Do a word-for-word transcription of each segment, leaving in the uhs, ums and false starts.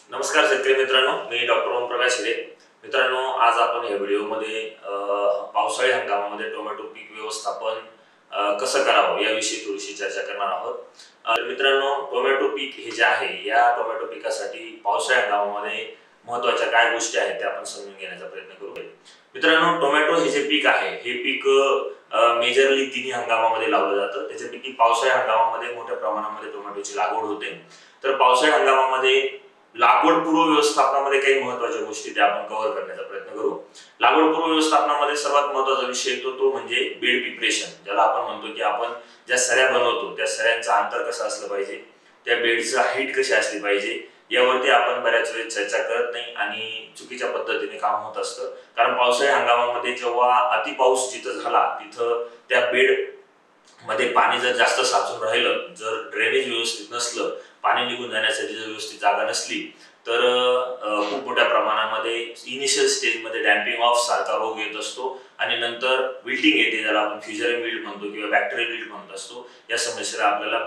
नमस्कार शेतकरी मित्रांनो, मी डॉक्टर ओमप्रकाश हिरे. मित्रांनो, आज आपण या व्हिडिओमध्ये पावसाळी हंगामामध्ये टोमॅटो पीक व्यवस्थापन कसं करावं याविषयी थोडीशी चर्चा करणार आहोत. मित्रांनो, टोमॅटो पीक हे जे आहे, या टोमॅटो पिकासाठी पावसाळी हंगामामध्ये महत्त्वाच्या काय गोष्टी आहेत त्या आपण समजून घेण्याचा प्रयत्न करू. मित्रांनो, टोमॅटो हे जे पीक आहे, हे पीक मेजरली तिन्ही हंगामामध्ये लावलं जातं. त्याच्यापैकी पावसाळी हंगामामध्ये मोठ्या प्रमाणामध्ये टोमॅटोची लागवड होते. तर पावसाळी हंगामामध्ये लागवड पूर्व व्यवस्थापनामध्ये काही महत्त्वाच्या गोष्टी त्या आपण कव्हर करण्याचा प्रयत्न करू. लागवड पूर्व व्यवस्थापनामध्ये सर्वात महत्त्वाचा विषय येतो तो म्हणजे बेड प्रिपरेशन, ज्याला आपण म्हणतो की आपण ज्या सऱ्या बनवतो त्या सऱ्यांचं अंतर कसं असलं पाहिजे, त्या बेडचं हाईट कशी असली पाहिजे, यावरती आपण बऱ्याच वेळेस चर्चा करत नाही आणि चुकीच्या पद्धतीने काम होत असतं. कारण पावसाळी हंगामामध्ये जेव्हा अति पाऊस जिथं झाला तिथं त्या बेड मध्ये पाणी जर जास्त साचून राहिलं, जर ड्रेनेज व्यवस्थित नसलं, पाणी निघून जाण्यासाठी जर व्यवस्थित जागा नसली, तर खूप मोठ्या प्रमाणामध्ये इनिशियल स्टेजमध्ये डॅम्पिंग ऑफ सारखा रोग येत असतो आणि नंतर विल्टिंग येते, ज्याला आपण फ्युजरल विल्ट म्हणतो किंवा बॅक्टेरियल विल्ट म्हणत असतो. या समस्येला आपल्याला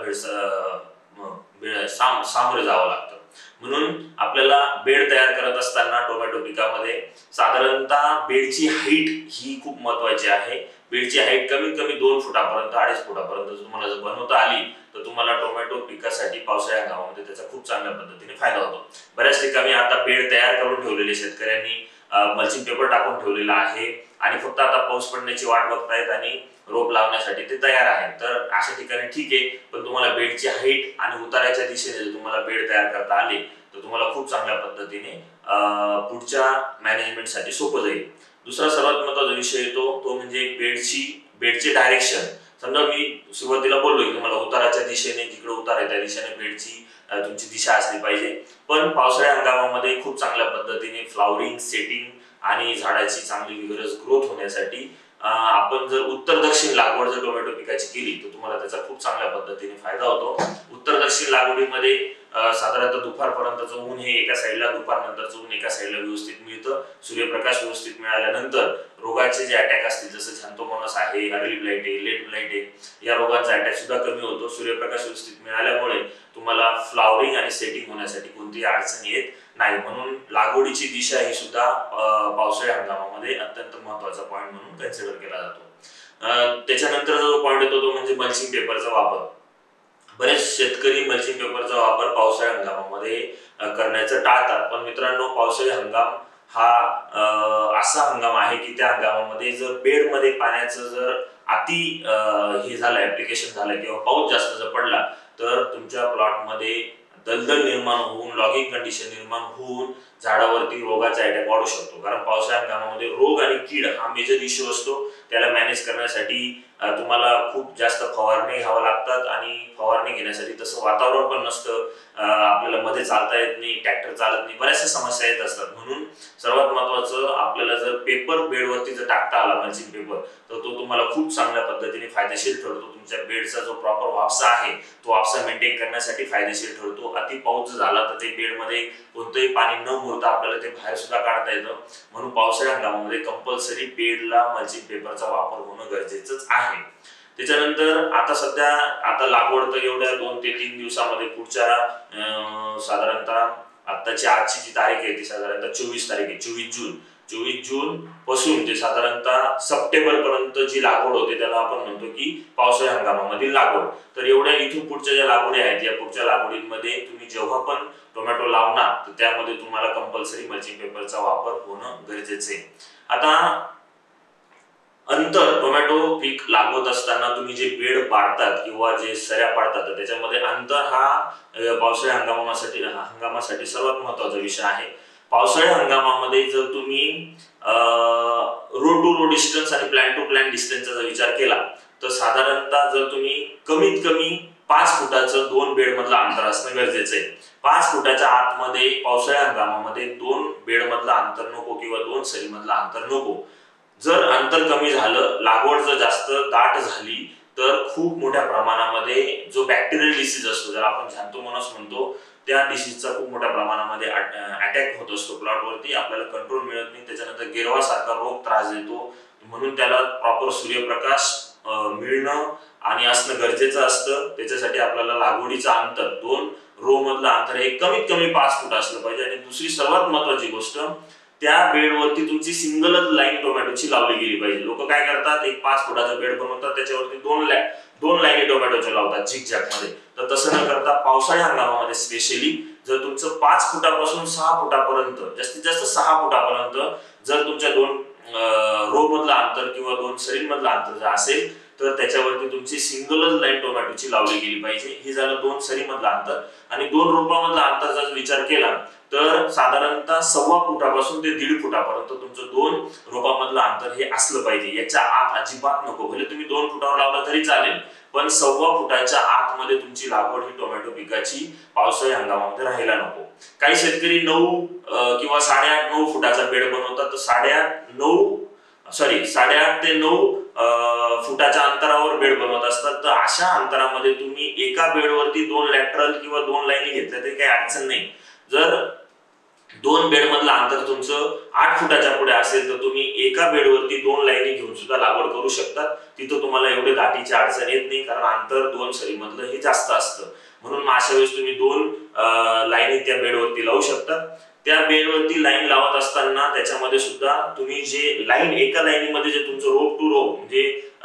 भेड साम सामोरे जावं लागतं. म्हणून आपल्याला बेड तयार करत असताना टोमॅटो पिकामध्ये साधारणतः बेडची हाईट ही खूप महत्वाची आहे. बेडची हाईट कमीत कमी दोन फुटापर्यंत अडीच फुटापर्यंत तुम्हाला जर बनवता आली तर तुम्हाला टोमॅटो पिकासाठी पावसाळ्या हंगामामध्ये त्याचा खूप चांगल्या पद्धतीने फायदा होतो. बऱ्याच ठिकाणी आता बेड तयार करून ठेवलेले शेतकऱ्यांनी मल्चिंग पेपर टाकून ठेवलेला आहे आणि फक्त आता पाऊस पडण्याची वाट बघतायत आणि रोप लावण्यासाठी ते तयार आहेत. तर अशा ठिकाणी ठीक आहे, पण तुम्हाला बेडची हाईट आणि उताराच्या दिशेने जर तुम्हाला बेड तयार करता आले तर तुम्हाला खूप चांगल्या पद्धतीने पुढच्या मॅनेजमेंटसाठी सोपं जाईल. दुसरा सर्वात महत्त्वाचा विषय येतो तो म्हणजे बेडची बेडचे डायरेक्शन. समजा मी सुरुवातीला बोललो की तुम्हाला उताराच्या दिशेने, जिकडे उतार आहे त्या दिशेने बेडची तुमची दिशा असली पाहिजे. पण पावसाळ्या हंगामामध्ये खूप चांगल्या पद्धतीने फ्लावरिंग, सेटिंग आणि झाडाची चांगली विगरस ग्रोथ होण्यासाठी आपण जर उत्तर दक्षिण लागवड जर टोमॅटो पिकाची केली तर तुम्हाला त्याचा खूप चांगल्या पद्धतीने फायदा होतो. उत्तर दक्षिण लागवडीमध्ये साधारणतः दुपारपर्यंतचं ऊन हे एका साईडला, दुपारनंतरचं ऊन एका साईडला व्यवस्थित मिळतं. सूर्यप्रकाश व्यवस्थित मिळाल्यानंतर रोगाचे जे अटॅक असतील, जसं झॅन्थोमोनास आहे, अर्ली ब्लाइट आहे, लेट ब्लाइट आहे, या रोगांचा अटॅक सुद्धा कमी होतो. सूर्यप्रकाश व्यवस्थित मिळाल्यामुळे तुम्हाला फ्लावरिंग आणि सेटिंग होण्यासाठी कोणतीही अडचण येत नाही. म्हणून लागवडीची दिशा ही सुद्धा पावसाळ्या हंगामामध्ये अत्यंत महत्त्वाचा पॉईंट म्हणून कन्सिडर केला जातो. त्याच्यानंतर जो पॉईंट येतो तो म्हणजे मल्चिंग पेपरचा वापर. बरेच शेतकरी मल्चिंग पेपरचा वापर पावसाळ्या हंगामामध्ये करण्याचं टाळतात. पण मित्रांनो, पावसाळी हंगाम हा असा हंगाम आहे की त्या हंगामामध्ये जर बेडमध्ये पाण्याचं जर अति हे झालं, ऍप्लिकेशन झालं किंवा पाऊस जास्त जर पडला तर तुमच्या प्लॉटमध्ये दलदल निर्माण होऊन, लॉगिंग कंडिशन निर्माण होऊन झाडावरती रोगाचा अटॅक वाढू शकतो. कारण पावसाळ्या हंगामामध्ये रोग आणि कीड हा मेजर इश्यू असतो. त्याला मॅनेज करण्यासाठी तुम्हाला खूप जास्त फवारणी घ्यावं लागतात आणि फवारणी घेण्यासाठी तसं वातावरण पण नसतं, आपल्याला मध्ये चालता येत नाही, ट्रॅक्टर चालत नाही, बऱ्याचशा समस्या येत असतात. म्हणून सर्वात महत्वाचं, आपल्याला जर पेपर बेडवरती जर टाकता आला मल्चिंग पेपर, तर तो तुम्हाला खूप चांगल्या पद्धतीने फायदेशीर ठरतो. तुमच्या बेडचा जो प्रॉपर वापसा आहे तो वापसा मेंटेन करण्यासाठी फायदेशीर ठरतो. अति पाऊस झाला तर ते बेडमध्ये कोणतंही पाणी न मुरता आपल्याला ते बाहेर सुद्धा काढता येतं. म्हणून पावसाळ्या हंगामामध्ये कंपल्सरी बेडला मल्चिंग पेपरचा वापर होणं गरजेचंच आहे. त्याच्यानंतर आता सध्या आता लागवड तर एवढ्या दोन ते तीन दिवसामध्ये पुढच्या साधारणतः आताची आजची जी तारीख आहे ती साधारणतः चोवीस तारीख आहे, चोवीस जून चोवीस जून पासून ते साधारणतः सप्टेंबर पर्यंत जी लागवड होते त्याला आपण म्हणतो की पावसाळ्या हंगामामधील लागवड. तर एवढ्या इथून पुढच्या ज्या लागवडी आहेत या पुढच्या लागवडींमध्ये तुम्ही जेव्हा पण टोमॅटो लावणार तर त्यामध्ये तुम्हाला कंपल्सरी मल्चिंग पेपरचा वापर होणं गरजेचं आहे. आता अंतर, टोमॅटो पीक लागवत असताना तुम्ही जे बेड पाडतात किंवा जे सऱ्या पाडतात तर त्याच्यामध्ये अंतर हा पावसाळ्या हंगामासाठी हंगामासाठी सर्वात महत्वाचा विषय आहे. पावसाळ्या हंगामामध्ये जर तुम्ही रो टू रो डिस्टन्स आणि प्लॅन टू प्लॅन डिस्टन्सचा जर विचार केला तर साधारणतः जर तुम्ही कमीत कमी पाच फुटाचं दोन बेड मधलं अंतर असणं गरजेचं आहे. पाच फुटाच्या आतमध्ये पावसाळ्या हंगामामध्ये दोन बेड मधलं अंतर नको किंवा दोन सरी मधलं अंतर नको. जर अंतर कमी झालं, लागवड जर जास्त दाट झाली तर खूप मोठ्या प्रमाणामध्ये जो बॅक्टेरियल डिसीज असतो, जर आपण झॅन्थोमोनास म्हणतो, त्या डिसीजचा खूप मोठ्या प्रमाणामध्ये अटॅक होत असतो प्लॉटवरती. आपल्याला कंट्रोल मिळत नाही. त्याच्यानंतर गिरवा सारखा रोग त्रास देतो. म्हणून त्याला प्रॉपर सूर्यप्रकाश मिळणं आणि असणं गरजेचं असतं. त्याच्यासाठी आपल्याला लागवडीचं अंतर दोन रो मधलं अंतर हे कमीत कमी पाच फूट असलं पाहिजे। आणि दुसरी सर्वात महत्वाची गोष्ट, त्या बेडवरती तुमची सिंगलच लाईन टोमॅटोची लावली गेली पाहिजे। लोक काय करतात, एक पाच फुटाचा बेड बनवतात, त्याच्यावरती दोन लाईन दोन लाईनी टोमॅटोच्या लावतात झिगझॅग मध्ये। तर तसं न करता पावसाळी हंगामामध्ये स्पेशली जर तुमचं पाच फुटापासून सहा फुटापर्यंत, जास्तीत जास्त सहा फुटापर्यंत जर तुमच्या दोन रो मधलं अंतर किंवा दोन सरींमधलं अंतर जर असेल तर त्याच्यावरती तुमची सिंगलच लाईन टोमॅटोची लावली गेली पाहिजे। हे झालं दोन सरीमधलं अंतर। आणि दोन रोपामधला अंतर जर विचार केला तर साधारणतः सव्वा फुटापासून ते दीड फुटापर्यंत तुमचं दोन रोपामधलं अंतर हे असलं पाहिजे। याच्या आत अजिबात नको, भले तुम्ही दोन फुटावर लावला तरी चालेल, पण सव्वा फुटाच्या आतमध्ये तुमची लागवड ही टोमॅटो पिकाची पावसाळी हंगामामध्ये राहायला नको। काही शेतकरी नऊ किंवा साडेआठ नऊ फुटाचा बेड बनवतात, तर साडेआठ नऊ सॉरी साडेआठ ते नऊ फुटाच्या अंतरावर बेड बनवत असतात। तर अशा अंतरामध्ये तुम्ही एका बेडवरती दोन लॅटरल किंवा दोन लाईनी घेतल्या तरी काही अडचण नाही। जर दोन बेड मधलं अंतर तुमचं आठ फुटाच्या पुढे असेल तर तुम्ही एका बेडवरती दोन लाईनी घेऊन सुद्धा लागवड करू शकता। तिथं तुम्हाला एवढे दाटीची अडचण येत नाही, कारण अंतर दोन सरी मधलं हे जास्त असतं। म्हणून अशा वेळेस तुम्ही दोन लाईनी त्या बेडवरती लावू शकता। त्या बेडवरती लाईन लावत असताना त्याच्यामध्ये सुद्धा तुम्ही जे लाईन एका लाईनीमध्ये जे तुमचं रोप टू रोप म्हणजे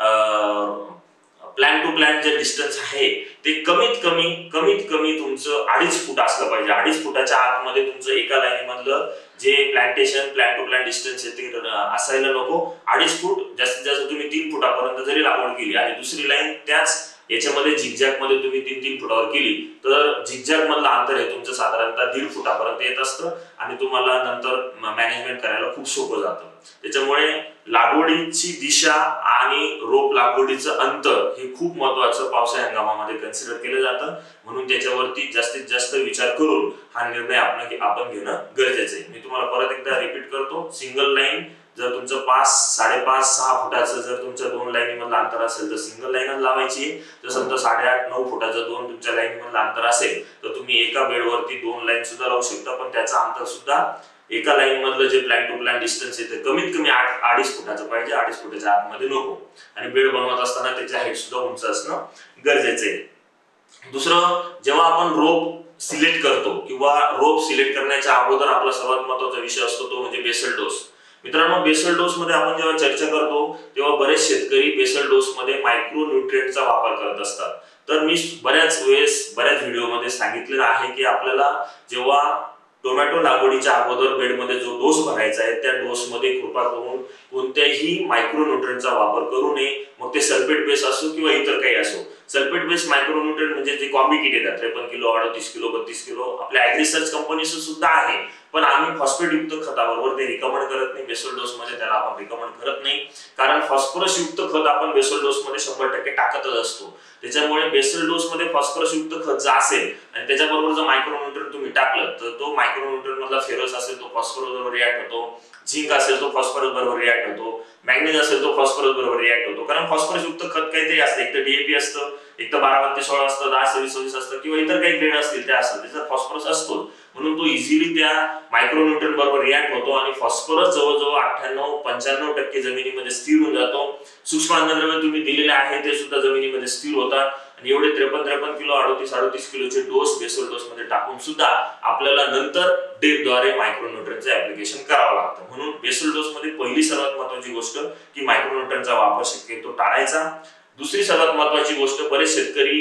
प्लॅन टू प्लॅन जे डिस्टन्स आहे ते कमीत कमी कमीत कमी तुमचं अडीच फूट असलं पाहिजे। अडीच फुटाच्या आतमध्ये तुमचं एका लाईनी मधलं जे plantation plant to plant distance आहे ते असायला नको। अडीच फूट जास्तीत जास्त तुम्ही तीन फुटापर्यंत जरी लागवड केली आणि दुसरी लाईन त्याच याच्यामध्ये झिगझॅग मध्ये तुम्ही तीन तीन फुटावर केली तर झिगझॅग मधलं अंतर हे तुमचं साधारणतः दीड फुटापर्यंत येत असतं आणि तुम्हाला नंतर मॅनेजमेंट करायला खूप सोपं जातं। त्याच्यामुळे लागवडीची दिशा आणि रोप लागवडीचं अंतर हे खूप महत्वाचं पावसाळी हंगामामध्ये कन्सिडर केलं जातं। म्हणून त्याच्यावरती जास्तीत जास्त विचार करून हा निर्णय आपण आपण घेणं गरजेचं आहे। मी तुम्हाला परत एकदा रिपीट करतो, सिंगल लाईन जर तुमचं पाच साडेपाच सहा फुटाचं जर तुमच्या दोन लाईनी मधलं अंतर असेल तर सिंगल लाईनच लावायची। जर समजा साडेआठ नऊ फुटाचं दोन तुमच्या लाईनी मधलं अंतर असेल तर तुम्ही एका बेडवरती दोन लाईन सुद्धा लावू शकता, पण त्याचं अंतर सुद्धा एका लाईन मधलं जे प्लॅन टू प्लॅन डिस्टन्स आहे ते कमीत कमी आठ अडीच फुटाचं पाहिजे, अडीच फुटाच्या आतमध्ये नको। आणि बेड बनवत असताना त्याची हाईट सुद्धा उंच असणं गरजेचं आहे। दुसरं, जेव्हा आपण रोप सिलेक्ट करतो किंवा रोप सिलेक्ट करण्याच्या अगोदर आपला सर्वात महत्वाचा विषय असतो तो म्हणजे बेसल डोस। मित्रांनो, बेसल डोस मध्ये आपण जेव्हा चर्चा करतो तेव्हा बरेच शेतकरी बेसल डोस मध्ये मायक्रो न्यूट्रिएंटचा वापर करत असतात। तर मी बऱ्याच वेळेस बऱ्याच व्हिडिओमध्ये सांगितलेलं आहे की आपल्याला जेव्हा टोमॅटो लागवडीच्या अगोदर बेडमध्ये जो डोस भरायचा आहे त्या डोस मध्ये कृपा करून कोणत्याही मायक्रो न्यूट्रिएंटचा वापर करू नये। मग ते सल्फेट बेस असो किंवा इतर काही असो। सल्फेट बेस मायक्रो न्यूट्रिएंट म्हणजे जे कॉम्बिकेट येतात त्रेपन्न किलो अडतीस किलो बत्तीस किलो आपल्या ऍग्रिसर्च कंपनीचं सुद्धा आहे, पण आम्ही फॉस्फेट युक्त खताबरोबर ते रिकमेंड करत नाही। बेसल डोस मध्ये त्याला आपण रिकमेंड करत नाही, कारण फॉस्फरस युक्त खत आपण बेसल डोस मध्ये शंभर टक्के टाकतच असतो। त्याच्यामुळे बेसल डोस मध्ये फॉस्फरस युक्त खत जर असेल आणि त्याच्याबरोबर जर मायक्रो न्यूट्रिएंट तुम्ही टाकलं तर तो मायक्रो न्यूट्रिएंट मधला फेरस असेल तो फॉस्फरस बरोबर रिॲक्ट होतो, झिंक असेल तो फॉस्फरस बरोबर रिॲक्ट होतो, मॅग्नेज असेल तो फॉस्फरस बरोबर रिॲक्ट होतो। कारण फॉस्फरस युक्त खत काहीतरी असतं, एक तर डीएपी असतं, एक तर बारा बत्तीस सोळा असतं, दहा सव्वीस सव्वीस असतं किंवा इतर काही ग्रेड असतील ते असतात, त्याच्यात फॉस्फरस असतो। म्हणून तो इझिली त्या मायक्रो न्यूट्रिएंट बरोबर रिॲक्ट होतो आणि फॉस्फरस जवळजवळ अठ्ठ्याण्णव पंच्याण्णव टक्के जमिनीमध्ये स्थिर होऊन जातो। सूक्ष्म अन्नद्रव्य तुम्ही दिलेले आहे ते सुद्धा जमिनीमध्ये स्थिर होतात आणि एवढे त्रेपन्न त्रेपन्न किलो अडतीस अडतीस किलोचे डोस बेसल डोस मध्ये टाकून सुद्धा आपल्याला नंतर ड्रिपद्वारे मायक्रो न्यूट्रिएंटचं ऍप्लिकेशन करावं लागतं। म्हणून बेसल डोस मध्ये पहिली सर्वात महत्वाची गोष्ट की मायक्रो न्यूट्रिएंटचा वापर शक्यतो टाळायचा। दुसरी सर्वात महत्वाची गोष्ट, बरेच शेतकरी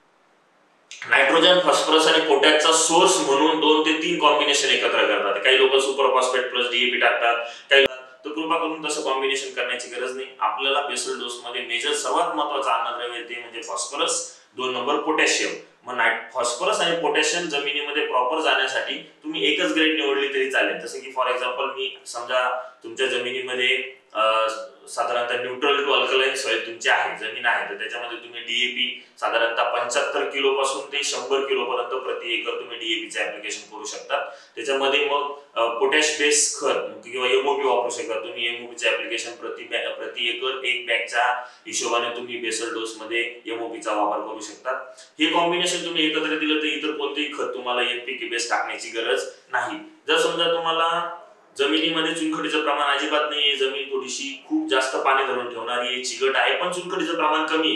नायट्रोजन फॉस्फरस आणि पोटॅशचा सोर्स म्हणून दोन ते तीन कॉम्बिनेशन एकत्र करतात। काही लोक सुपर फॉस्फेट प्लस डीएपी टाकतात, काही तर कृपा करून तसं कॉम्बिनेशन करण्याची गरज नाही। आपल्याला बेसल डोस मध्ये मेजर सर्वात महत्वाचं अन्नद्रव्य ते म्हणजे फॉस्फरस, दोन नंबर पोटॅशियम। मग फॉस्फरस आणि पोटॅशियम जमिनीमध्ये प्रॉपर जाण्यासाठी तुम्ही एकच ग्रेड निवडली तरी चालेल। जसं की फॉर एक्झाम्पल मी समजा तुमच्या जमिनीमध्ये साधारणतः न्यूट्रल टू अल्कलाइन सॉइल तुमची आहे जमीन आहे, तर त्याच्यामध्ये तुम्ही डीएपी साधारणतः पंच्याहत्तर किलो पासून ते शंभर किलो पर्यंत प्रति एकर तुम्ही डीएपीचे ऍप्लिकेशन करू शकता। त्याच्यामध्ये मग पोटॅश बेस खत किंवा एमओपी वापरू शकता तुम्ही। एमओपीचे ऍप्लिकेशन प्रति प्रति एकर एक बॅगच्या हिशोबाने तुम्ही बेसल डोस मध्ये एमओपीचा वापर करू शकता। हे कॉम्बिनेशन तुम्ही एकत्र दिलं तर इतर कोणतेही खत तुम्हाला एनपीके बेस टाकण्याची गरज नाही। जर समजा तुम्हाला जमिनीमध्ये चुनखडीचं प्रमाण अजिबात नाहीये, जमीन थोडीशी खूप जास्त पाणी धरून ठेवणारी आहे, चिकट आहे, पण चुनखडीचं प्रमाण कमी आहे,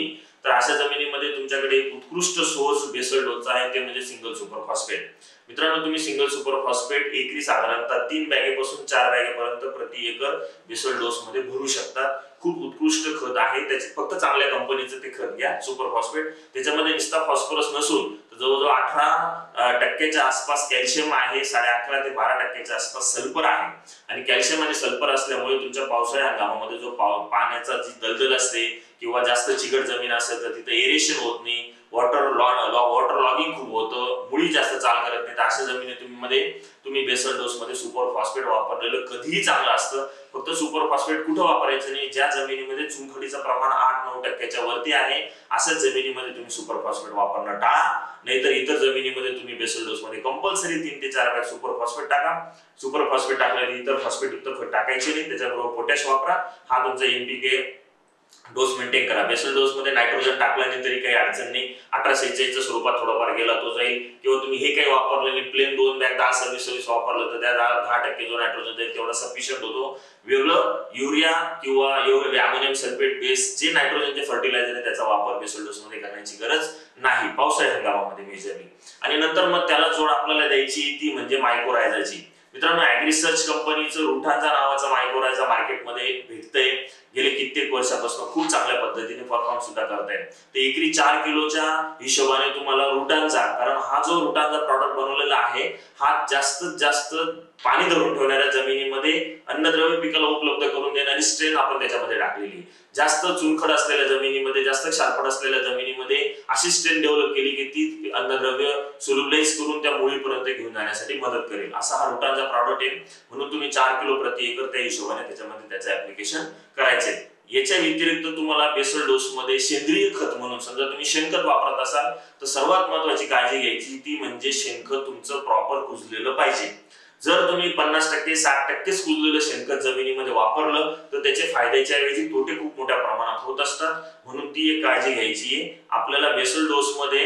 तर अशा जमिनीमध्ये तुमच्याकडे एक उत्कृष्ट सोर्स बेसल डोसचा आहे, ते म्हणजे सिंगल सुपर फॉस्फेट. मित्रांनो, तुम्ही सिंगल सुपर फॉस्फेट एकरी साधारणतः तीन बॅगेपासून चार बॅगेपर्यंत प्रति एकर बेसल डोस मध्ये भरू शकता. खूप उत्कृष्ट खत आहे, त्याचे फक्त चांगल्या कंपनीचं ते खत घ्या सुपर फॉस्फेट. त्याच्यामध्ये नुसता फॉस्फरस नसून जवळजवळ अठरा टक्क्याच्या आसपास कॅल्शियम आहे, साडे अकरा ते बारा टक्क्याच्या आसपास सल्फर आहे. आणि कॅल्शियम आणि सल्फर असल्यामुळे तुमच्या पावसाळ्या हंगामामध्ये जो पाण्याचा जी दलदल असते किंवा जास्त चिकट जमीन असेल तर तिथे एरेशन होत नाही, वॉटर वॉटर लॉगिंग खूप होतं, मुळी जास्त चाल करत नाही. तर अशा जमिनीमध्ये तुम्ही बेसल डोस मध्ये सुपर फॉस्फेट वापरलेलं कधीही चांगलं असतं. फक्त सुपर फॉस्फेट कुठं वापरायचं नाही, ज्या जमिनीमध्ये चुनखडीचं प्रमाण आठ नऊ टक्क्याच्या वरती आहे अशाच जमिनीमध्ये तुम्ही सुपर फॉस्फेट वापरणं टाळा. नाहीतर इतर जमिनीमध्ये तुम्ही बेसल डोस मध्ये कंपल्सरी तीन ते चार बॅग सुपर फॉस्फेट टाका. सुपर फॉस्फेट टाकल्याने इतर फॉस्फेट युक्त खत टाकायचे नाही, त्याच्याबरोबर पोटॅश वापरा. हा तुमचा एनपीके डोस मेंटेन करा. बेसल डोस मध्ये नायट्रोजन टाकल्याने तरी काही अडचण नाही, अठरा शेहेचाळीसच्या स्वरूपात थोडाफार गेला तो जाईल. किंवा तुम्ही हे काही वापरले नाही, प्लेन दोन बॅग दहा सव्वीस सव्वीस वापरलं तर त्या दहा टक्के जो नायट्रोजन जाईल तेवढा सफिशियंट होतो. वेगळं युरिया किंवा अमोनियम सल्फेट बेस जे नायट्रोजनचे फर्टिलायझर आहे त्याचा वापर बेसल डोस मध्ये करण्याची गरज नाही पावसाळी हंगामामध्ये मेजरली. आणि नंतर मग त्याला जोड आपल्याला द्यायची ती म्हणजे मायक्रोरायझाची. मित्रांनो, ॲग्रिसर्च कंपनीचं रुठांजा नावाचा मायक्रोरायझा मार्केटमध्ये भेटतंय. गेले कित्येक वर्षापासून खूप चांगल्या पद्धतीने परफॉर्म सुद्धा करताय. ते एकरी चार किलोच्या हिशोबाने तुम्हाला रुटांजा, कारण हा जो रुटांजा प्रॉडक्ट बनवलेला आहे हा जास्तीत जास्त पाणी धरून ठेवणाऱ्या जमिनीमध्ये अन्नद्रव्य पिकाला उपलब्ध करून देणारी स्ट्रेन आपण त्याच्यामध्ये टाकलेली. जास्त चुनखड असलेल्या जमिनीमध्ये, जास्त क्षारपट असलेल्या जमिनीमध्ये अशी स्ट्रेन डेव्हलप केली की ती अन्नद्रव्य सोल्युबलाइज करून त्या मुळीपर्यंत घेऊन जाण्यासाठी मदत करेल. असा हा रुटांजा प्रॉडक्ट आहे. म्हणून तुम्ही चार किलो प्रति एकर त्या हिशोबाने त्याच्यामध्ये त्याचं ऍप्लिकेशन करायचे. याच्या व्यतिरिक्त तुम्हाला बेसल डोस मध्ये सेंद्रिय खत म्हणून समजा तुम्ही शेणखत वापरत असाल तर सर्वात महत्वाची काळजी घ्यायची ती म्हणजे शेणखत तुमचं प्रॉपर कुजलेलं पाहिजे. जर तुम्ही पन्नास टक्के साठ टक्केच कुजलेलं शेणखत जमिनीमध्ये वापरलं तर त्याचे फायद्याच्या ऐवजी तोटे खूप मोठ्या प्रमाणात होत असतात. म्हणून ती एक काळजी घ्यायची आहे. आपल्याला बेसल डोस मध्ये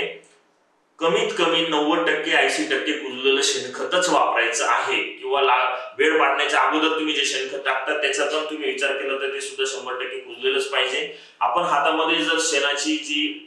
कमीत कमी नव्वद टक्के ऐंशी टक्के कुजलेलं शेणखतच वापरायचं आहे. किंवा वेळ पाडण्याच्या अगोदर तुम्ही जे शेणखत टाकतात त्याचा पण तुम्ही विचार केला तर ते सुद्धा शंभर टक्के कुजलेलंच पाहिजे. आपण हातामध्ये जर शेणाची जी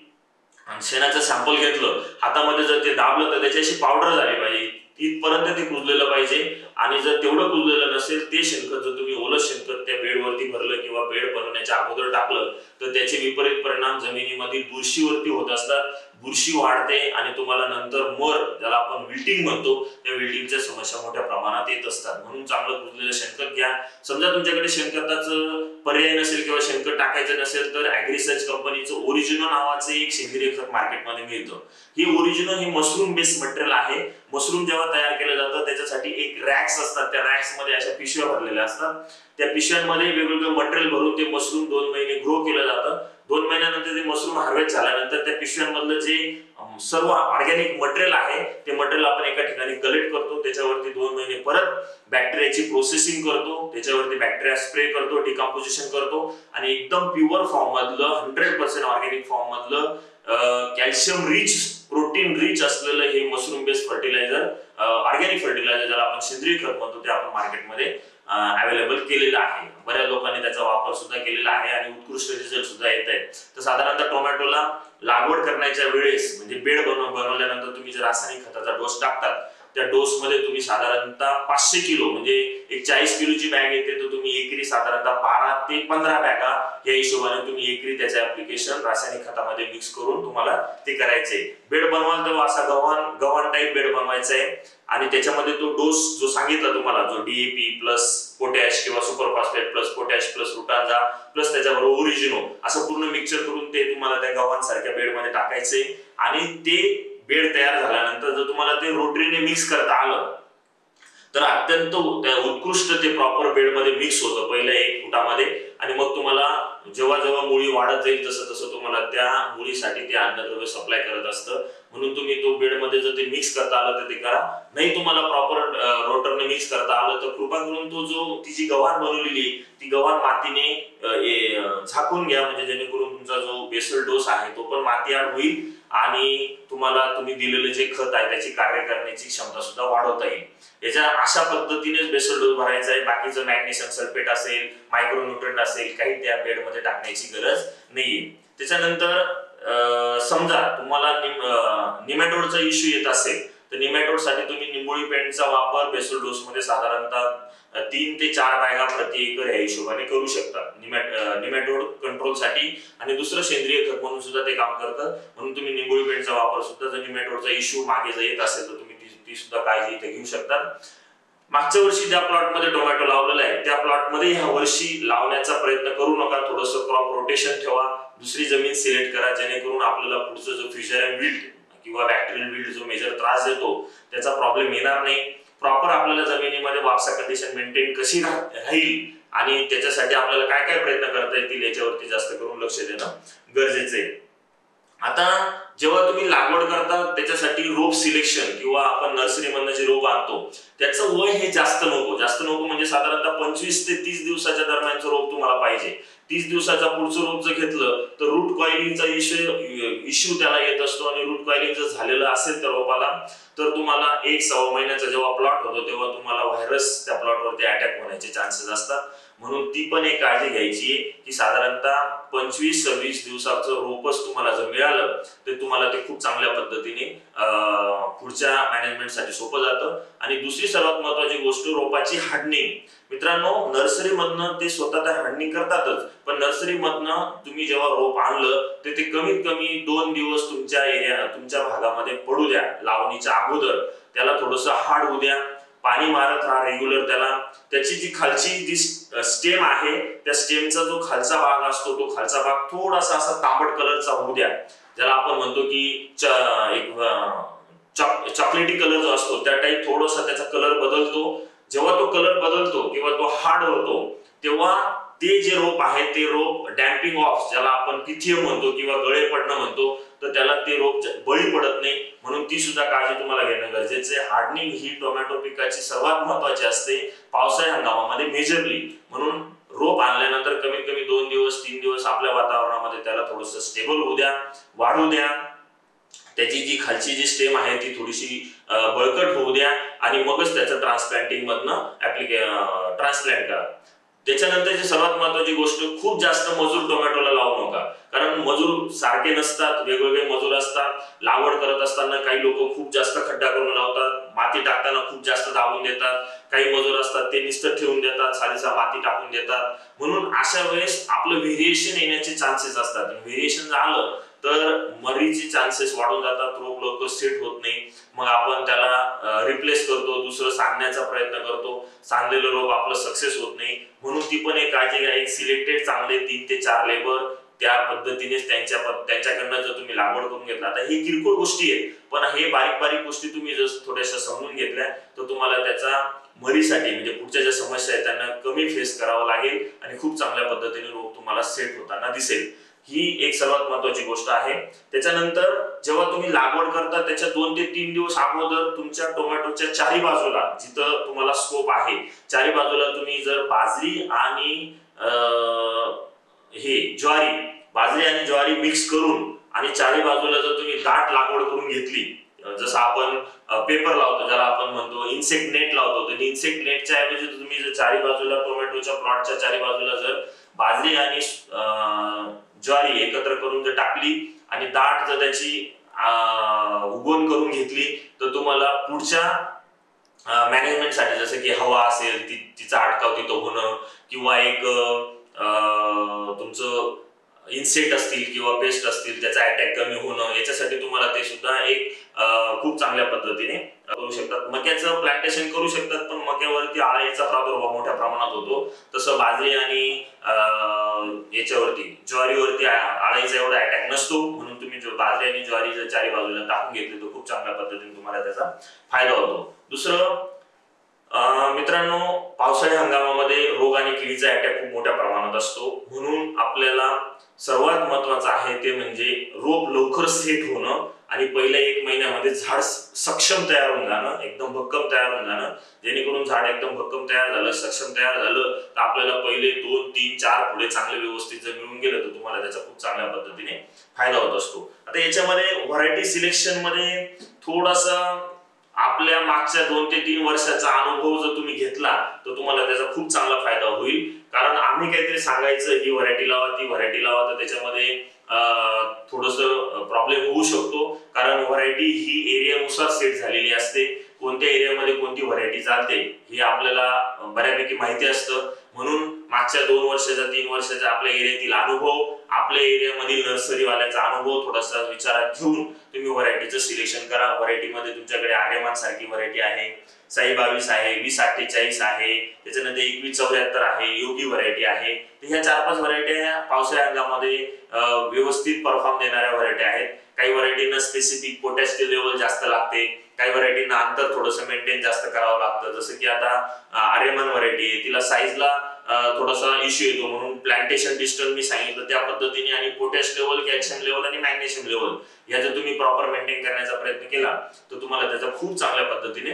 शेणाचं सॅम्पल घेतलं, हातामध्ये जर ते दाबलं तर त्याची अशी पावडर झाली पाहिजे, इथपर्यंत ते कुजलेलं पाहिजे. आणि जर तेवढं कुजलेलं नसेल ते शेणखत जर तुम्ही ओलं शेणखत त्या बेडवरती भरलं किंवा बेड बनवण्याच्या अगोदर टाकलं तर त्याचे विपरीत परिणाम जमिनीमध्ये बुरशीवरती होत असतात. बुरशी वाढते आणि तुम्हाला नंतर मर, ज्याला आपण विल्टिंग म्हणतो, त्या विल्टिंगच्या समस्या मोठ्या प्रमाणात येत असतात. म्हणून चांगलं कुजलेलं शेणखत घ्या. समजा तुमच्याकडे शेणखताचं पर्याय नसेल किंवा शेणखत टाकायचं नसेल तर ॲग्रिसर्च कंपनीचं ओरिजिनो नावाचं एक सेंद्रिय खत मार्केटमध्ये मिळतं. हे ओरिजिनो हे मशरूम बेस्ड मटेरियल आहे. मशरूम जेव्हा तयार केलं जातं त्याच्यासाठी एक रॅक्स असतात, त्या रॅक्स मध्ये अशा पिशव्या भरलेल्या असतात. त्या पिशव्यांमध्ये वेगवेगळं मटेरियल भरून ते मशरूम दोन महिने ग्रो केलं जातं. दोन महिन्यानंतर ते मशरूम हार्वेस्ट झाल्यानंतर त्या पिशव्यांमधलं जे सर्व ऑर्गॅनिक मटेरियल आहे ते मटेरियल आपण एका ठिकाणी कलेक्ट करतो. त्याच्यावरती दोन महिने परत बॅक्टेरियाची प्रोसेसिंग करतो, त्याच्यावरती बॅक्टेरिया स्प्रे करतो, डिकम्पोजिशन करतो आणि एकदम प्युअर फॉर्म मधलं हंड्रेड पर्सेंट ऑर्गॅनिक फॉर्म मधलं कॅल्शियम रिच, प्रोटीन रिच असलेलं हे mushroom based fertilizer, organic fertilizer ज्याला आपण सेंद्रिय खत म्हणतो, ते आपण मार्केटमध्ये अवेलेबल केलेलं आहे. बऱ्याच लोकांनी त्याचा वापर सुद्धा केलेला आहे आणि उत्कृष्ट रिझल्ट सुद्धा येत आहेत. तर साधारणतः टोमॅटोला लागवड करण्याच्या वेळेस म्हणजे बेड बनव बनवल्यानंतर तुम्ही जर रासायनिक खताचा डोस टाकतात, त्या डोस मध्ये तुम्ही साधारणतः पाचशे किलो म्हणजे एक चाळीस किलोची बॅग येते, तर तुम्ही एकरी साधारणतः बारा ते पंधरा बॅगा या हिशोबाने तुम्ही एकरी त्याचे ऍप्लिकेशन रासायनिक खतामध्ये मिक्स करून तुम्हाला ते करायचे. बेड बनवाल तेव्हा असा गव्हाण गव्हाण टाईप बेड बनवायचा आहे आणि त्याच्यामध्ये तो डोस जो सांगितला तुम्हाला, जो डीएपी प्लस पोटॅश किंवा super phosphate plus potash plus रुटांजा प्लस त्याच्याबरोबर ओरिजिनो असं पूर्ण मिक्सचर करून ते तुम्हाला त्या गव्हाण सारख्या बेड मध्ये टाकायचे. आणि ते बेड तयार झाल्यानंतर जर तुम्हाला ते रोटरीने मिक्स करता आलं तर अत्यंत उत्कृष्ट ते प्रॉपर बेड मध्ये मिक्स होतं पहिल्या एक फुटामध्ये. आणि मग तुम्हाला जेव्हा जेव्हा मुळी वाढत जाईल तसं तसं तुम्हाला त्या मुळीसाठी ते अन्नद्रव्य सप्लाय करत असतं. म्हणून तुम्ही तो बेड मध्ये जर ते मिक्स करता आलं तर ते करा. नाही तुम्हाला प्रॉपर रोटरने मिक्स करता आलं तर कृपा करून तो जो ती जी गव्हाण बनवलेली ती गव्हाण मातीने झाकून घ्या, म्हणजे जेणेकरून तुमचा जो बेसल डोस आहे तो पण माती आड होईल आणि तुम्हाला तुम्ही दिलेले जे खत आहे त्याची कार्य करण्याची क्षमता सुद्धा वाढवता येईल. याच्या अशा पद्धतीनेच बेसल डोस भरायचा आहे. बाकीचं मॅग्नेशियम सल्फेट असेल, मायक्रोन्यूट्रंट असेल, काही त्या बेड मध्ये टाकण्याची गरज नाहीये. त्याच्यानंतर समजा तुम्हाला निमॅटोडचा इश्यू येत असेल तर निमॅटोड साठी तुम्ही निंबोळी पेंटचा वापर बेसल डोस मध्ये साधारणतः तीन ते चार बॅगा प्रति एकर या हिशोबाने करू शकता निमॅटोड कंट्रोल साठी। आणि दुसरं सेंद्रिय खत म्हणून सुद्धा ते काम करतं, म्हणून तुम्ही निंबोळी पेंटचा वापर सुद्धा जर निमॅटोडचा इश्यू मागे जर येत असेल तर तुम्ही ती, ती सुद्धा काळजी इथे घेऊ शकता। मागच्या वर्षी ज्या प्लॉट मध्ये टोमॅटो लावलेला आहे त्या प्लॉट मध्ये ह्या वर्षी लावण्याचा प्रयत्न करू नका, थोडंसं क्रॉप रोटेशन ठेवा, दुसरी जमीन सिलेक्ट करा जेणेकरून आपल्याला पुढचं जो फ्युचर विल्ड किंवा बॅक्टेरियल विल्ड जो मेजर त्रास देतो त्याचा प्रॉब्लेम येणार नाही। प्रॉपर आपल्याला जमिनीमध्ये वापसा कंडिशन मेंटेन कशी राहील आणि त्याच्यासाठी आपल्याला काय काय प्रयत्न करता येतील याच्यावरती जास्त करून लक्ष देणं गरजेचं आहे। आता जेव्हा तुम्ही लागवड करता त्याच्यासाठी रोप सिलेक्शन किंवा आपण नर्सरी मधनं जे रोप आणतो त्याचं वय हे जास्त नको, जास्त नको म्हणजे साधारणतः पंचवीस ते तीस दिवसाच्या दरम्यानचं रोप तुम्हाला पाहिजे। तीस दिवसाचा पुढचं रोप जर घेतलं तर रूट कॉइलिंगचा इश्यू इश्यू त्याला येत असतो आणि रूट कॉइलिंग जर झालेलं असेल त्या रोपाला तर तुम्हाला एक सव्वा महिन्याचा जेव्हा प्लॉट होतो तेव्हा तुम्हाला व्हायरस त्या प्लॉटवरती अटॅक होण्याचे चान्सेस असतात, म्हणून ती पण एक काळजी घ्यायची आहे की साधारणतः पंचवीस सव्वीस दिवसाचं रोपच तुम्हाला जर मिळालं तर तुम्हाला ते खूप चांगल्या पद्धतीने पुढच्या मॅनेजमेंटसाठी सोपं जातं। आणि दुसरी सर्वात महत्त्वाची गोष्ट रोपाची हार्डनिंग। मित्रांनो नर्सरी मधनं ते स्वतः त्या हार्डनिंग करतातच, पण नर्सरी मधनं तुम्ही जेव्हा रोप आणलं तर ते कमीत कमी दोन दिवस तुमच्या एरिया तुमच्या भागामध्ये पडू द्या लावणीच्या अगोदर, त्याला थोडंसं हार्ड होऊ द्या, पाणी मारत राहा रेग्युलर त्याला। त्याची जी खालची जी स्टेम आहे त्या स्टेमचा जो खालचा भाग असतो तो खालचा भाग थोडासा असा तांबट कलरचा होऊ द्या, ज्याला आपण म्हणतो की एक चॉकलेटी कलर जो असतो त्या टाइप थोडासा त्याचा कलर बदलतो। जेव्हा तो कलर बदलतो किंवा तो हार्ड होतो तेव्हा ते जे रोप आहे ते रोप डॅम्पिंग ऑफ ज्याला आपण पिथियम म्हणतो किंवा गळे पडणं म्हणतो तर त्याला ते रोप बळी पडत नाही, म्हणून ती सुद्धा काळजी तुम्हाला घेणं गरजेचं आहे। हार्डनिंग ही टोमॅटो पिकाची सर्वात महत्त्वाची असते पावसाळी हंगामामध्ये मेजरली, म्हणून रोप आणल्यानंतर कमीत कमी दोन दिवस तीन दिवस आपल्या वातावरणामध्ये त्याला थोडंसं स्टेबल होऊ द्या, वाढू द्या, त्याची जी खालची जी स्टेम आहे ती थोडीशी बळकट होऊ द्या आणि मगच त्याचं ट्रान्सप्लांटिंग मधनं ऍप्लिके ट्रान्सप्लांट करा। त्याच्यानंतरची सर्वात महत्त्वाची गोष्ट खूप जास्त मजूर टोमॅटोला लावू नका, कारण मजूर सारखे नसतात, वेगवेगळे मजूर असतात। लागवड करत असताना काही लोक खूप जास्त खड्डा करून लावतात, माती टाकताना खूप जास्त दाबून देतात, काही मजूर असतात ते निस्तर ठेवून देतात, सालीसा माती टाकून देतात, म्हणून अशा वेळेस आपलं व्हेरिएशन येण्याचे चान्सेस असतात। व्हेरिएशन झालं तर मरीचे चान्सेस वाढून जातात, रोप लवकर सेट होत नाही, मग आपण त्याला रिप्लेस करतो, दुसरं सांगण्याचा प्रयत्न करतो, सांगलेलं रोप आपलं सक्सेस होत नाही, म्हणून ती पण एक काळजी घ्या। एक सिलेक्टेड चांगले तीन ते चार लेबर त्या पद्धतीने त्यांच्या त्यांच्याकडनं जर तुम्ही लागवड करून घेतला, आता ही किरकोळ गोष्टी आहेत पण हे बारीक बारीक गोष्टी तुम्ही जर थोड्याशा समजून घेतल्या तर तुम्हाला त्याचा मरीसाठी म्हणजे पुढच्या ज्या समस्या आहेत त्यांना कमी फेस करावं लागेल आणि खूप चांगल्या पद्धतीने रोप तुम्हाला सेट होताना दिसेल। ही एक सर्वात महत्त्वाची गोष्ट आहे। त्याच्यानंतर जेव्हा तुम्ही लागवड करता त्याच्या दोन ते तीन दिवस अगोदर तुमच्या टोमॅटोच्या चारी बाजूला जिथं तुम्हाला स्कोप आहे चारी बाजूला तुम्ही जर बाजरी आणि हे ज्वारी बाजरी आणि ज्वारी मिक्स करून आणि चारी बाजूला जर तुम्ही दाट लागवड करून घेतली, जसं आपण पेपर लावतो ज्याला आपण म्हणतो इन्सेक्ट नेट लावतो, तर इन्सेक्ट नेटच्या ऐवजी तुम्ही जर चारी बाजूला टोमॅटोच्या प्लॉटच्या चारी बाजूला जर बाजरी आणि ज्वारी एकत्र करून जर टाकली आणि दाट जर त्याची उगवण करून घेतली तर तुम्हाला पुढच्या मॅनेजमेंट साठी जसं की हवा असेल ती तिचा अटकाव तिथं होणं किंवा एक तुमचं इन्सेक्ट असतील किंवा पेस्ट असतील त्याचा अटॅक कमी होणं याच्यासाठी तुम्हाला ते सुद्धा एक खूप चांगल्या पद्धतीने करू शकतात। मक्याचं प्लांटेशन करू शकतात पण मक्यावरती आळीचा प्रादुर्भाव मोठ्या प्रमाणात होतो, तसं बाजरी आणि याच्यावरती ज्वारीवरती आळीचा एवढा अटॅक नसतो, म्हणून तुम्ही बाजरी आणि ज्वारी जर चारी बाजूला टाकून घेतली तर खूप चांगल्या पद्धतीने तुम्हाला त्याचा फायदा होतो। दुसरं मित्रांनो पावसाळी हंगामामध्ये रोग आणि किडीचा अटॅक खूप मोठ्या प्रमाणात असतो, म्हणून आपल्याला सर्वात महत्त्वाचं आहे ते म्हणजे रोप लवकर सेट होणं आणि पहिल्या एक महिन्यामध्ये झाड सक्षम तयार होऊन जाणं, एकदम भक्कम तयार होऊन जाणं, जेणेकरून झाड एकदम भक्कम तयार झालं सक्षम तयार झालं तर आपल्याला पहिले दोन तीन चार पुढे चांगले व्यवस्थित जर मिळून गेलं तर तुम्हाला त्याचा खूप चांगल्या पद्धतीने फायदा होत असतो। आता याच्यामध्ये व्हरायटी सिलेक्शन मध्ये थोडासा आपल्या मागच्या दोन ते तीन वर्षाचा अनुभव जर तुम्ही घेतला तर तुम्हाला त्याचा खूप चांगला फायदा होईल, कारण आम्ही काहीतरी सांगायचं ही व्हरायटी लावा ती व्हरायटी लावा तर त्याच्यामध्ये थोडस प्रॉब्लेम होऊ शकतो, कारण व्हरायटी ही एरियानुसार सेट झालेली असते. कोणत्या एरियामध्ये कोणती व्हरायटी चालते हे आपल्याला बऱ्यापैकी माहिती असतं. म्हणून मागच्या दोन वर्षाचा तीन वर्षाचा आपल्या एरियातील अनुभव, आपल्या एरियामधील नर्सरीवाल्याचा अनुभव थोडासा विचारात घेऊन तुम्ही व्हरायटीचं सिलेक्शन करा. व्हरायटीमध्ये तुमच्याकडे आर्यमान सारखी व्हरायटी आहे, साई बावीस आहे, वीस अठ्ठेचाळीस आहे, त्याच्यानंतर एकवीस चौऱ्याहत्तर आहे, योगी व्हरायटी आहे. तर ह्या चार पाच व्हरायट्या पावसाळ्या हंगामामध्ये व्यवस्थित परफॉर्म देणाऱ्या व्हरायटी आहेत. काही व्हरायटींना स्पेसिफिक पोटॅशियम लेवल जास्त लागते, काही व्हरायटींना अंतर थोडंसं मेंटेन जास्त करावं लागतं. जसं की आता आर्यमान व्हरायटी आहे, तिला साईजला थोडासा इश्यू येतो, म्हणून प्लांटेशन डिस्टन्स मी सांगितलं त्या पद्धतीने, आणि पोटॅश लेवल, कॅल्शियम लेवल आणि मॅग्नेशियम लेवल या जर तुम्ही प्रॉपर मेंटेन करण्याचा प्रयत्न केला तर तुम्हाला त्याचा खूप चांगल्या पद्धतीने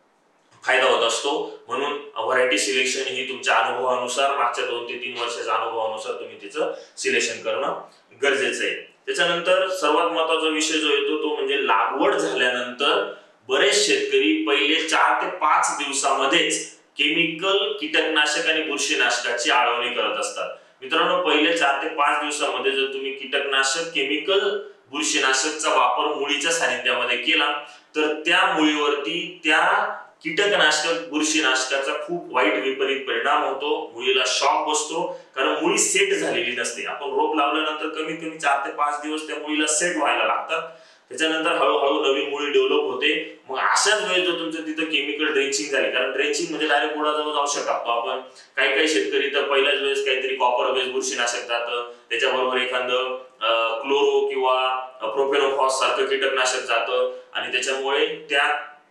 फायदा होत असतो. म्हणून व्हरायटी सिलेक्शन ही तुमच्या अनुभवानुसार, मागच्या दोन ते तीन वर्षाच्या अनुभवानुसार तुम्ही तिचं सिलेक्शन करणं गरजेचं आहे. त्याच्यानंतर सर्वात महत्त्वाचा विषय जो येतो तो म्हणजे लागवड झाल्यानंतर बरेच शेतकरी पहिले चार ते पाच दिवसामध्येच केमिकल, कीटकनाशक आणि बुरशीनाशकाची आळवणी करत असतात. मित्रांनो, पहिले चार ते पाच दिवसामध्ये जर तुम्ही कीटकनाशक, केमिकल, बुरशीनाशकचा वापर मुळीच्या सानिध्यामध्ये केला तर त्या मुळीवरती त्या कीटकनाशक, बुरशीनाशकाचा खूप वाईट विपरीत परिणाम होतो. मुळीला शॉक बसतो, कारण मुळी सेट झालेली नसते. आपण रोप लावल्यानंतर कमीत कमी चार ते पाच दिवस त्या मुळीला सेट व्हायला लागतात. त्याच्यानंतर हळूहळू नवीन मुळी डेव्हलप होते. मग अशाच वेळेस जर तुमचं तिथं केमिकल ड्रेंचिंग झाली, कारण ड्रेंचिंग म्हणजे डायरेक्ट बुडाजवळ औषध टाकतो आपण. काही काही शेतकरी तर पहिल्याच वेळेस काहीतरी कॉपर बेस बुरशीनाशक जातं, त्याच्याबरोबर एखादं क्लोरो किंवा प्रोफेनोफॉस सारखं कीटकनाशक जातं, आणि त्याच्यामुळे त्या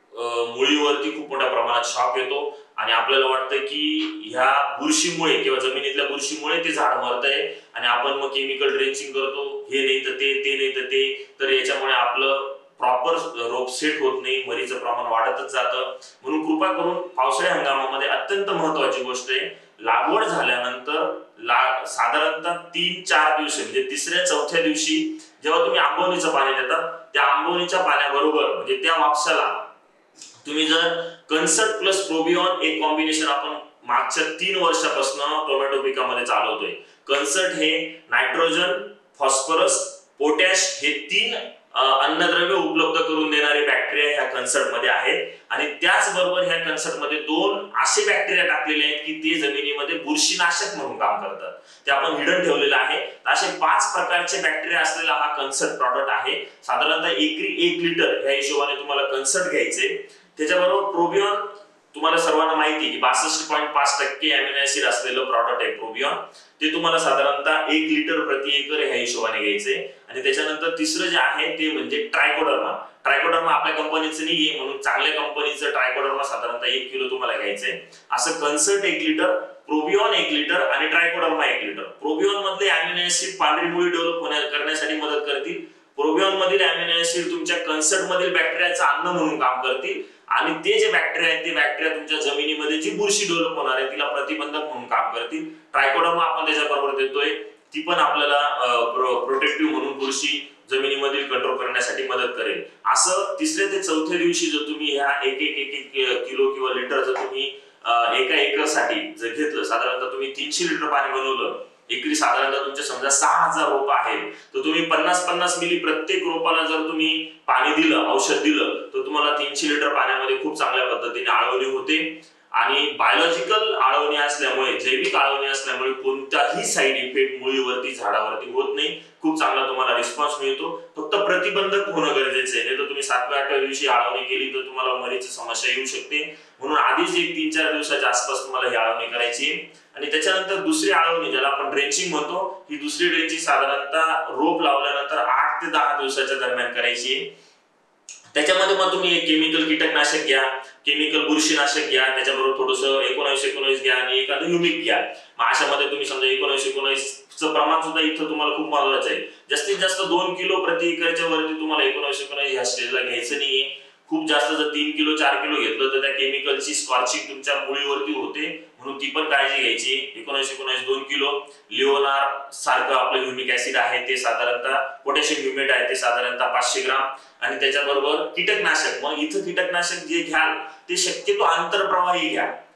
मुळीवरती खूप मोठ्या प्रमाणात शॉक येतो आणि आपल्याला वाटतं की ह्या बुरशीमुळे किंवा जमिनीतल्या बुरशीमुळे ते झाड मरतंय, आणि आपण मग केमिकल ड्रेंचिंग करतो, हे नाही तर ते, ते नाही तर ते, तर याच्यामुळे आपलं प्रॉपर रोप सेट होत नाही, मरीचं प्रमाण वाढतच जातं. म्हणून कृपा करून पावसाळ्या हंगामामध्ये अत्यंत महत्वाची गोष्ट आहे, लागवड झाल्यानंतर साधारणतः तीन चार दिवस म्हणजे तिसऱ्या चौथ्या दिवशी जेव्हा तुम्ही आंबवणीचं पाणी देतात, त्या आंबवणीच्या पाण्याबरोबर म्हणजे त्या वापसाला तुम्ही जर कन्सर्ट प्लस प्रोबिओन एक कॉम्बिनेशन आपण मागच्या तीन वर्षापासून टोमॅटो पिकामध्ये चालवतोय. कन्सर्ट हे नायट्रोजन, फॉस्फरस, पोटॅश हे तीन अन्नद्रव्य उपलब्ध करून देणारे बॅक्टेरिया ह्या कन्सर्ट मध्ये आहेत, आणि त्याचबरोबर ह्या कन्सर्ट मध्ये दोन असे बॅक्टेरिया टाकलेले आहेत की ते जमिनीमध्ये बुरशीनाशक म्हणून काम करतात. ते आपण हिडन ठेवलेलं आहे. असे पाच प्रकारचे बॅक्टेरिया असलेला हा कन्सर्ट प्रॉडक्ट आहे. साधारणतः एकरी एक लिटर ह्या हिशोबाने तुम्हाला कन्सर्ट घ्यायचे. त्याच्याबरोबर प्रोबिओन तुम्हाला सर्वांना माहिती आहे की बासष्ट पॉईंट पाच टक्के अमिनो ऍसिड असलेलं प्रॉडक्ट आहे प्रोबिओन. ते तुम्हाला साधारणतः एक लिटर प्रति एकर ह्या हिशोबाने घ्यायचे. आणि त्याच्यानंतर तिसरं जे आहे ते म्हणजे ट्रायकोडर्मा. ट्रायकोडर्मा आपल्या कंपनीचं नाहीये, म्हणून चांगल्या कंपनीचं ट्रायकोडर्मा साधारणतः एक किलो तुम्हाला घ्यायचंय. असं कन्सर्ट एक लिटर, प्रोबिओन एक लिटर आणि ट्रायकोडर्मा एक लिटर. प्रोबिओन मधले अमिनो ऍसिड पांढरी मुळी डेव्हलप होण्या करण्यासाठी मदत करतील. प्रोबिओन मधील अमिनो ऍसिड तुमच्या कन्सर्ट मधील बॅक्टेरियाचं अन्न म्हणून काम करतील, आणि ते जे बॅक्टेरिया आहेत ते बॅक्टेरिया तुमच्या जमिनीमध्ये जी बुरशी डेव्हलप होणार आहे तिला प्रतिबंधक म्हणून काम करतील. ट्रायकोडर्मा आपण त्याच्याबरोबर देतोय, ती पण आपल्याला प्रोटेक्टिव्ह म्हणून बुरशी जमिनीमधील कंट्रोल करण्यासाठी मदत करेल. असं तिसऱ्या ते चौथ्या दिवशी जर तुम्ही ह्या एक एक एक एक किलो किंवा लिटर जर तुम्ही एका एकर साठी जर घेतलं, साधारणतः तुम्ही तीनशे लिटर पाणी बनवलं, एकरी साधारणतः तुमचे समजा सहा हजार रोप आहेत, तर तुम्ही पन्नास पन्नास मिली प्रत्येक रोपाला जर तुम्ही पाणी दिलं, औषध दिलं, तर तुम्हाला तीनशे लिटर पाण्यामध्ये खूप चांगल्या पद्धतीने आळवणी होते. आणि बायोलॉजिकल आळवणी असल्यामुळे, जैविक आळवणी असल्यामुळे कोणताही साईड इफेक्ट मुळीवरती, झाडावरती होत नाही. खूप चांगला तुम्हाला रिस्पॉन्स मिळतो. फक्त प्रतिबंधक होणं गरजेचं आहे, नाही तर तुम्ही सातव्या आठव्या दिवशी आळवणी केली तर तुम्हाला मरीची समस्या येऊ शकते. म्हणून आधीच एक तीन चार दिवसाच्या आसपास तुम्हाला ही आळवणी करायची आहे. आणि त्याच्यानंतर दुसरी आळवणी ज्याला आपण ड्रेंचिंग म्हणतो, ही दुसरी ड्रेंचिंग साधारणतः रोप लावल्यानंतर आठ ते दहा दिवसाच्या दरम्यान करायची आहे. त्याच्यामध्ये मग तुम्ही एक केमिकल कीटकनाशक घ्या, केमिकल बुरशीनाशक घ्या, त्याच्याबरोबर थोडंसं एकोणावीस एकोणावीस घ्या आणि एखादं ह्युमिक घ्या. मग अशामध्ये तुम्ही समजा एकोणावीस एकोणावीस चं प्रमाण सुद्धा इथं तुम्हाला खूप महत्वाचं आहे. जास्तीत जास्त दोन किलो प्रति एकरच्या वरती तुम्हाला एकोणावीस एकोणावीस ह्या स्टेजला घ्यायचं नाहीये. खूप जास्त जर तीन किलो चार किलो घेतलं तर त्या केमिकलची स्कॉर्चिंग तुमच्या मुळीवरती होते, म्हणून ती पण काळजी घ्यायची. एकोणावीस एकोणावीस दोन किलो लिओनार सारखं आपलं ह्युमिक ऍसिड आहे ते साधारणतः, पोटॅशियम ह्युमेट आहे ते साधारणतः पाचशे ग्राम, आणि त्याच्याबरोबर कीटकनाशक. मग इथं कीटकनाशक जे घ्याल ते शक्यतो आंतरप्रवाही घ्या.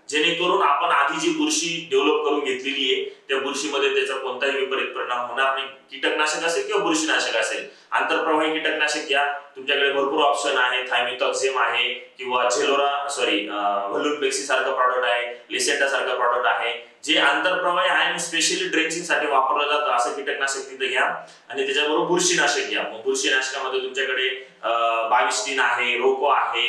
जेणेकरून आपण आधी जी बुरशी डेव्हलप करून घेतलेली आहे त्या बुरशीमध्ये त्याचा कोणताही विपरीत परिणाम होणार नाही। कीटकनाशक असेल किंवा बुरशीनाशक असेल, आंतरप्रवाही कीटकनाशक घ्या, तुमच्याकडे भरपूर ऑप्शन आहे, थायमिथॉक्झेम आहे किंवा झेलोरा सॉरी व्हॅलुनफ्लेक्सी सारखं प्रॉडक्ट आहे, लिसेंटा सारखं प्रॉडक्ट आहे, जे आंतरप्रवाही आहे आणि स्पेशली ड्रेंचिंग साठी वापरलं जातं असं कीटकनाशक तिथे घ्या। आणि त्याच्याबरोबर बुरशीनाशक घ्या। मग बुरशीनाशकामध्ये तुमच्याकडे बाविस्टीन आहे, रोको आहे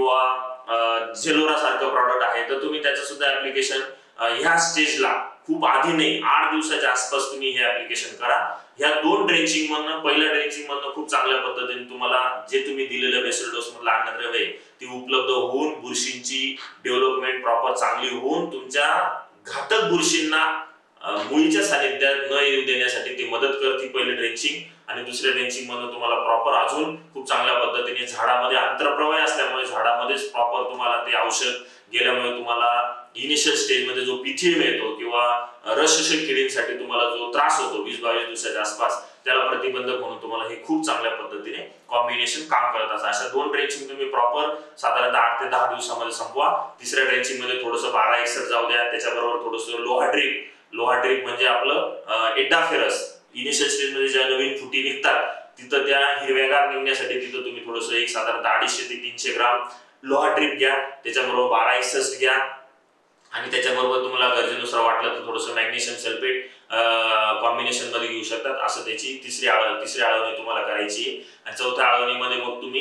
किंवा झेलोरा सारखं प्रॉडक्ट आहे, तर तुम्ही त्याचं सुद्धा ऍप्लिकेशन ह्या स्टेजला खूप आधी नाही आठ दिवसाच्या आसपास तुम्ही हे ऍप्लिकेशन करा। ह्या दोन ड्रेंचिंग मधनं पहिल्या ड्रेंचिंग मधनं खूप चांगल्या पद्धतीने तुम्हाला जे तुम्ही दिलेल्या बेसल डोस मधलं अन्नद्रव्य ती उपलब्ध होऊन बुरशींची डेव्हलपमेंट प्रॉपर चांगली होऊन तुमच्या घातक बुरशींना मुळीच्या सानिध्यात न येऊ देण्यासाठी ती मदत करते पहिली ड्रेंचिंग। आणि दुसऱ्या ड्रेंचिंग मधून तुम्हाला प्रॉपर अजून खूप चांगल्या पद्धतीने झाडामध्ये आंतरप्रवाह असल्यामुळे झाडामध्येच प्रॉपर तुम्हाला ते औषध गेल्यामुळे तुम्हाला इनिशियल स्टेज मध्ये जो पीथी मिळतो किंवा रसशोषक किडींसाठी तुम्हाला जो त्रास होतो वीस बावीस दिवसाच्या आसपास त्याला प्रतिबंधक म्हणून तुम्हाला हे खूप चांगल्या पद्धतीने कॉम्बिनेशन काम करत असतं। अशा दोन ड्रेंचिंग तुम्ही प्रॉपर साधारणतः आठ ते दहा दिवसामध्ये संपवा। तिसऱ्या ड्रेंचिंग मध्ये थोडंसं बारा एकसठ जाऊ द्या, त्याच्याबरोबर थोडंसं लोहा ड्रिप लोहा ड्रिप म्हणजे आपलं एडाफेरस इनिशियल स्टेज मध्ये ज्या नवीन फुटी निघतात तिथं त्या हिरव्यागार निघण्यासाठी तिथं तुम्ही थोडंसं एक साधारणतः अडीचशे ते तीनशे ग्राम लोहा ड्रिप घ्या, त्याच्याबरोबर बारा एकसष्ट घ्या आणि त्याच्याबरोबर तुम्हाला गरजेनुसार वाटलं तर थोडंसं मॅग्नेशियम सल्फेट कॉम्बिनेशन मध्ये घेऊ शकतात। असं त्याची तिसरी आळवणी तिसरी आळवणी तुम्हाला करायची आहे। आणि चौथ्या आळवणीमध्ये मग तुम्ही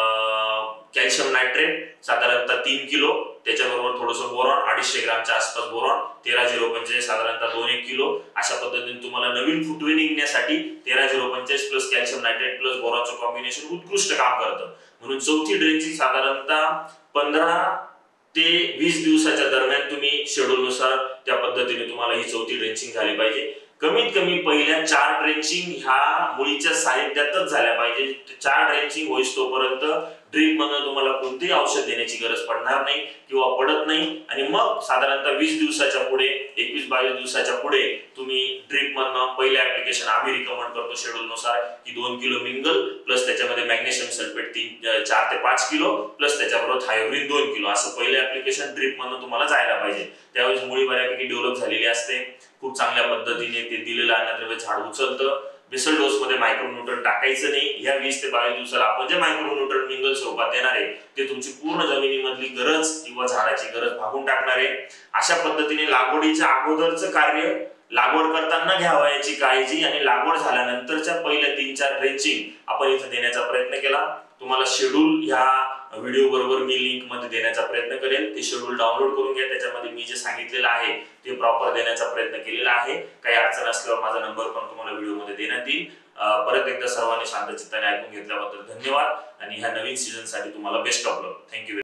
कॅल्शियम नायट्रेट साधारणतः तीन किलो, त्याच्याबरोबर थोडंसं बोरॉन अडीचशे ग्रामच्या आसपास बोरॉन, तेरा झिरो पंचेचाळीस साधारणतः दोन एक किलो, अशा पद्धतीने तुम्हाला नवीन फुटवे निघण्यासाठी तेरा झिरो पंचेचाळीस प्लस कॅल्शियम नायट्रेट प्लस बोरॉनचं कॉम्बिनेशन उत्कृष्ट काम करतं। म्हणून चौथी ड्रेंचिंग साधारणतः पंधरा ते वीस दिवसाच्या दरम्यान तुम्ही शेड्यूल नुसार त्या पद्धतीने तुम्हाला ही चौथी ड्रेंचिंग झाली पाहिजे। कमीत कमी पहिल्या चार ड्रेंचिंग ह्या मुळीच्या सानिध्यातच झाल्या पाहिजे। चार ड्रेंचिंग होईस तोपर्यंत ड्रीप मधून तुम्हाला कोणतेही औषध देण्याची गरज पडणार नाही किंवा पडत नाही। आणि मग साधारणतः वीस दिवसाच्या पुढे एकवीस बावीस दिवसाच्या पुढे तुम्ही ड्रीप मधनं पहिले ऍप्लिकेशन आम्ही रिकमेंड करतो शेड्यूल नुसार की दोन किलो मिंगल प्लस त्याच्यामध्ये मॅग्नेशियम सल्फेट तीन चार ते पाच किलो प्लस त्याच्याबरोबर थायोग्रीन दोन किलो असं पहिले ऍप्लिकेशन ड्रीप मधनं तुम्हाला जायला पाहिजे। त्यावेळेस मुळी बऱ्यापैकी डेव्हलप झालेली असते, खूप चांगल्या पद्धतीने ते दिलेलं अन्नद्रव्य झाड उचलतं। बेसल डोस मध्ये मायक्रोन्यूट्रन टाकायचं नाही। या वीस ते बावीस दिवसाला आपण जे मायक्रोन्यूट्रन मिंगल स्वरूपात देणार आहे ते तुमची पूर्ण जमिनीमधली गरज किंवा झाडाची गरज भागून टाकणार आहे। अशा पद्धतीने लागवडीच्या अगोदरचं कार्य, लागवड करताना घ्यावयाची काळजी आणि लागवड झाल्यानंतरच्या पहिल्या तीन चार ड्रेंचिंग आपण इथे देण्याचा प्रयत्न केला। तुम्हाला शेड्यूल ह्या व्हिडिओ बरोबर मी लिंक मध्ये देण्याचा प्रयत्न करेन, ते शेड्यूल डाउनलोड करून घ्या, त्याच्यामध्ये मी जे सांगितलेलं आहे ते प्रॉपर देण्याचा प्रयत्न केलेला आहे। काही अडचण असल्यावर माझा नंबर पण तुम्हाला व्हिडिओ मध्ये देण्यात येईल। परत एकदा सर्वांनी शांत चित्ताने ऐकून घेतल्याबद्दल धन्यवाद आणि ह्या नवीन सीझन साठी तुम्हाला बेस्ट ऑफ लक। थँक्यू।